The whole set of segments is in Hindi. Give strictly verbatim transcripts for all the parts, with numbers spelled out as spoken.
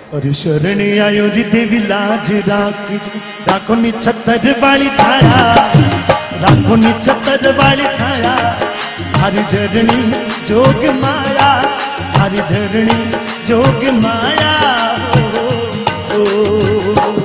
और शरण आयो री देवी लाज राख राखो नी छतर वाली छाया राखो नी छतर वाली छाया हरी झरणी जोग माया हरी झरणी जोग माया ओ, ओ, ओ,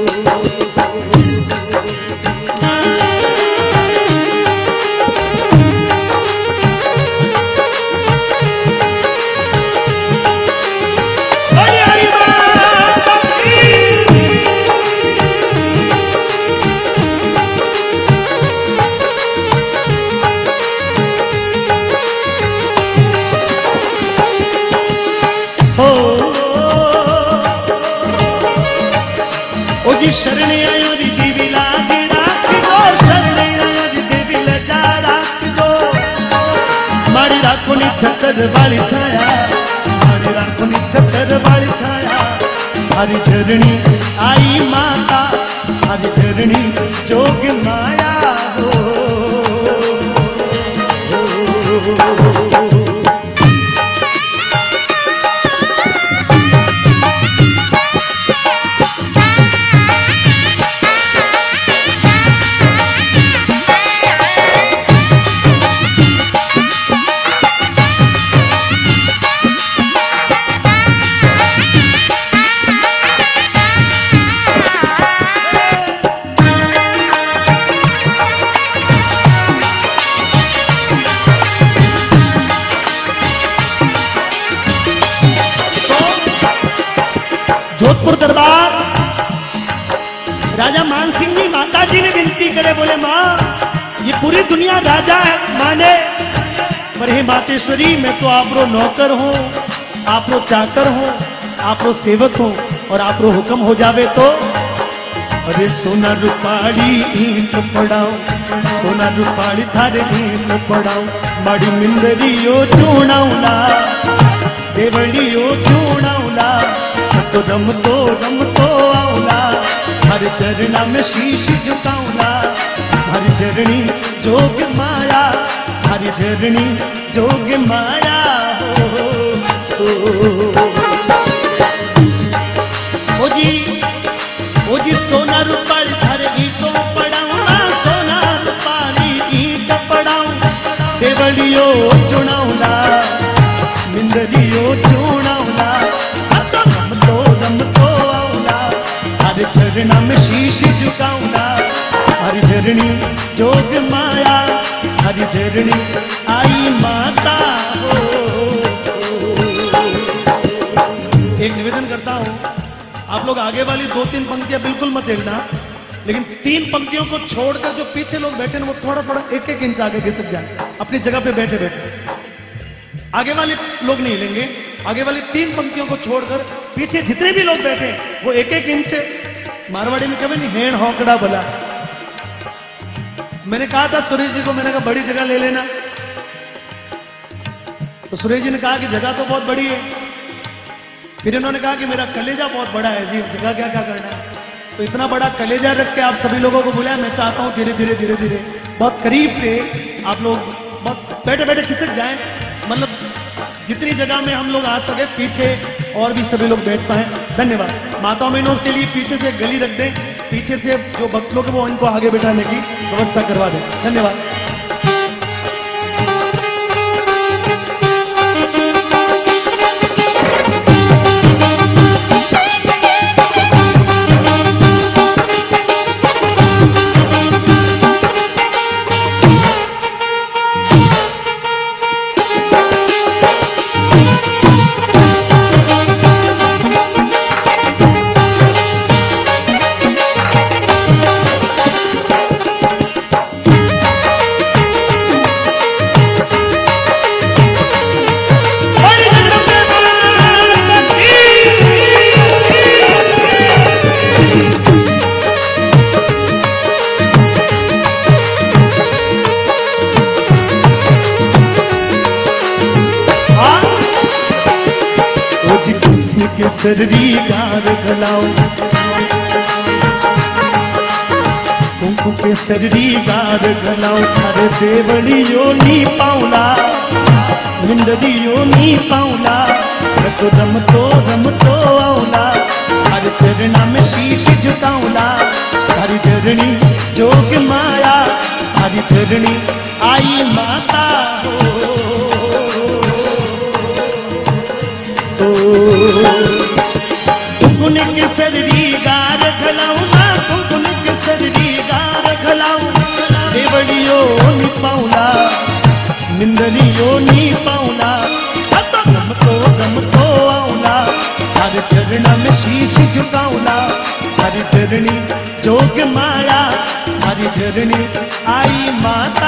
शरण आयो री देवी लाज राख दो शरण आयो री देवी लजा राख दो मारी राखो नी छतर वाली छाया मारी राखो नी छतर वाली छाया हरी झरणी आई माता हरी झरणी जोग माया हो, हो, हो, हो। जोधपुर दरबार राजा मान सिंह जी माता जी ने विनती करे बोले माँ ये पूरी दुनिया राजा है माने पर हे मातेश्वरी मैं तो आपरो नौकर हूँ आपरो चाकर हूँ आपरो सेवक हूँ और आपरो हुक्म हो जावे तो अरे सोना रूपाली ईंट पड़ाओ सोना रूपाली थारे ईंट पड़ाओ माड़ी मिंदरियो चूणाउला देवड़ियो चूणाउला तो रम तो रम तो आउला हर चरणा में शीश झुकाउला हर चरणी जोग माया हर चरणी जोग माया हो, हो, हो। ओ जी ओ जी सोना रूपाली थारे ईंटो पड़ाऊला सोना रूपाली ईंट पड़ाऊ देवड़ियो चुनाउला मिंदरियो चुनाउला हर चरणा में शीश झुकाऊंगा हर झरणी जोग माया हर झरणी आई माता हो, हो। एक निवेदन करता हूं आप लोग आगे वाली दो तीन पंक्तियां बिल्कुल मत देखना लेकिन तीन पंक्तियों को छोड़कर जो पीछे लोग बैठे हैं वो थोड़ा थोड़ा एक एक इंच आगे घिसक जाए अपनी जगह पे बैठे बैठे आगे वाले लोग नहीं लेंगे आगे वाली तीन पंक्तियों को छोड़कर पीछे जितने भी लोग बैठे वो एक एक इंच मारवाड़ी में कभी नहीं हेण होकड़ा बोला मैंने कहा था सुरेश जी को मैंने कहा बड़ी जगह ले लेना तो सुरेश जी ने कहा कि जगह तो बहुत बड़ी है फिर इन्होंने कहा कि मेरा कलेजा बहुत बड़ा है जी जगह क्या क्या करना है तो इतना बड़ा कलेजा रख के आप सभी लोगों को बुलाया मैं चाहता हूँ धीरे धीरे धीरे धीरे बहुत करीब से आप लोग बहुत बैठे बैठे खिसक जाए मतलब जितनी जगह में हम लोग आ सके पीछे और भी सभी लोग बैठ पाए धन्यवाद माता बहनों के लिए पीछे से गली रख दें पीछे से जो भक्त लोग हैं वो इनको आगे बैठाने की व्यवस्था करवा दें धन्यवाद केसरी गार गलाओ कुंकु केसरी गार गलाओ थारे देवड़ियो नी पाउला मिंदरियो नी पाउला तो रम तो रम तो आउला झरणी जोग माया हरि झरणी आई माता हो। गुन के सररी गार खलाऊ माँ गुन के सररी गार खलाऊ देवड़ियो नी पाऊला निंदरियो नी पाऊला गम तो गम तो आऊला हर चरण में शीश झुकाऊला हर झरणी जोग माया हर झरणी आई माता